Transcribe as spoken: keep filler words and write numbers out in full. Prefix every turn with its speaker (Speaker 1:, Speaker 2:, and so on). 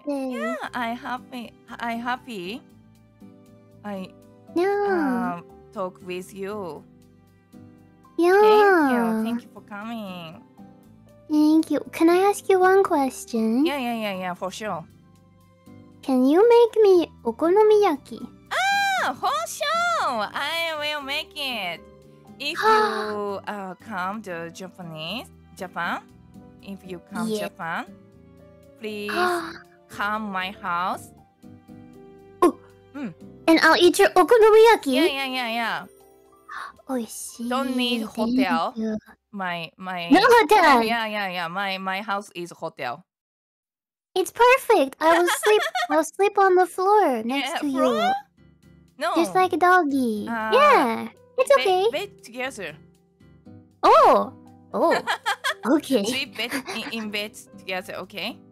Speaker 1: birthday.
Speaker 2: Yeah, I happy. I happy. I
Speaker 1: Yeah.
Speaker 2: um talk with you.
Speaker 1: Yeah.
Speaker 2: Thank you. Thank you for coming.
Speaker 1: Thank you. Can I ask you one question?
Speaker 2: Yeah, yeah, yeah, yeah, for sure.
Speaker 1: Can you make me okonomiyaki?
Speaker 2: Ah, for sure. I will make it. If you uh, come to Japanese, Japan, if you come
Speaker 1: Yeah.
Speaker 2: Japan, please come my house.
Speaker 1: Oh.
Speaker 2: Mm.
Speaker 1: And I'll eat your okonomiyaki?
Speaker 2: Yeah, yeah, yeah, yeah.
Speaker 1: Oishii.
Speaker 2: Don't need
Speaker 1: Thank
Speaker 2: hotel.
Speaker 1: you.
Speaker 2: My my.
Speaker 1: No hotel.
Speaker 2: Yeah, yeah, yeah. My my house is hotel.
Speaker 1: It's perfect. I will sleep. I'll sleep on the floor next
Speaker 2: Yeah,
Speaker 1: to
Speaker 2: floor?
Speaker 1: you.
Speaker 2: No.
Speaker 1: Just like a doggy.
Speaker 2: Uh,
Speaker 1: yeah. It's
Speaker 2: bed,
Speaker 1: okay.
Speaker 2: Bed together.
Speaker 1: Oh. Oh. Okay.
Speaker 2: Sleep bed in, in bed together. Okay.